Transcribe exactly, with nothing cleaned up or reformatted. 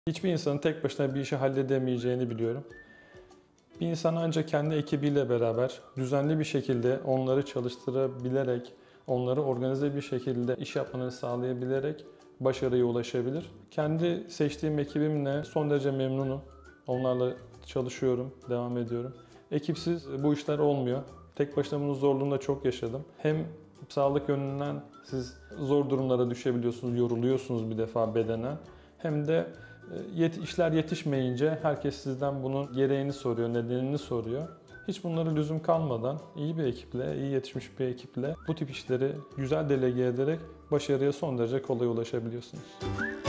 Hiçbir insanın tek başına bir işi halledemeyeceğini biliyorum. Bir insan ancak kendi ekibiyle beraber düzenli bir şekilde onları çalıştırabilerek, onları organize bir şekilde iş yapmalarını sağlayabilerek başarıya ulaşabilir. Kendi seçtiğim ekibimle son derece memnunum. Onlarla çalışıyorum, devam ediyorum. Ekipsiz bu işler olmuyor. Tek başına bunun zorluğunu da çok yaşadım. Hem sağlık yönünden siz zor durumlara düşebiliyorsunuz, yoruluyorsunuz bir defa bedenen. Hem de yet işler yetişmeyince herkes sizden bunun gereğini soruyor, nedenini soruyor. Hiç bunlara lüzum kalmadan iyi bir ekiple, iyi yetişmiş bir ekiple bu tip işleri güzel delege ederek başarıya son derece kolay ulaşabiliyorsunuz.